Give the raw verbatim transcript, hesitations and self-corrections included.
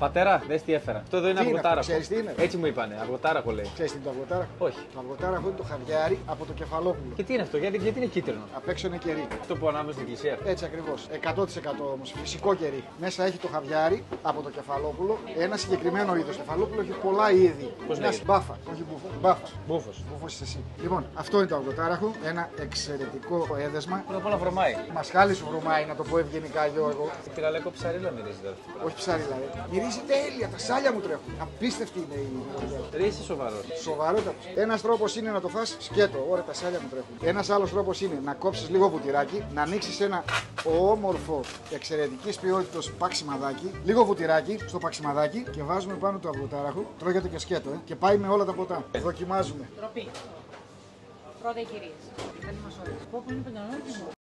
Πατέρα, δες τι έφερα. Αυτό εδώ είναι Τι είναι αυγοτάραχο. αυτό, ξέρεις τι είναι? Έτσι μου είπανε, αυγοτάραχο λέει. Ξέρεις τι είναι το αυγοτάραχο? Όχι. Το αυγοτάραχο είναι το χαβιάρι από το κεφαλόπουλο. Και τι είναι αυτό, γιατί, γιατί είναι κίτρινο. Απ' έξω είναι κερί. Αυτό που ανάβουμε στην εκκλησία. Έτσι ακριβώς. εκατό τοις εκατό όμως. Φυσικό κερί. Μέσα έχει το χαβιάρι από το κεφαλόπουλο. Ένα συγκεκριμένο είδος. Κεφαλόπουλο έχει πολλά είδη. Πώς Ένας λέγεται? μπάφα. Όχι μπούφο. Μπάφα. Μπούφος. Μπούφος είσαι εσύ. Λοιπόν, αυτό είναι το αυγοτάραχο. Ένα εξαιρετικό έδεσμα. Πρώτα απ' όλα βρωμάει. Μασχάλη σου βρωμάει, να το πω ευγενικά, Γιώργο. Τη γαλέκο ψαρίλα μυρίζει δηλαδή. Όχι ψάριλα, ε. Μυρίζει τέλεια, τα σάλια μου τρέχουν. Απίστευτη είναι η μυρωδιά. Ρε είσαι σοβαρό. Σοβαρότατο. Ένα τρόπο είναι να το φας σκέτο, ωραία, τα σάλια μου τρέχουν. Ένα άλλο τρόπο είναι να κόψει λίγο βουτυράκι, να ανοίξει ένα όμορφο εξαιρετική ποιότητα παξιμαδάκι, λίγο βουτυράκι στο παξιμαδάκι και βάζουμε πάνω το αυγοτάραχο. Τρώγεται και σκέτο, ε. Και πάει με όλα τα ποτά. Δοκιμάζουμε. Τροπή. Πρώτα οι κυρίες. Καλή μας όρεξη. Πω που είναι πεντανόητο.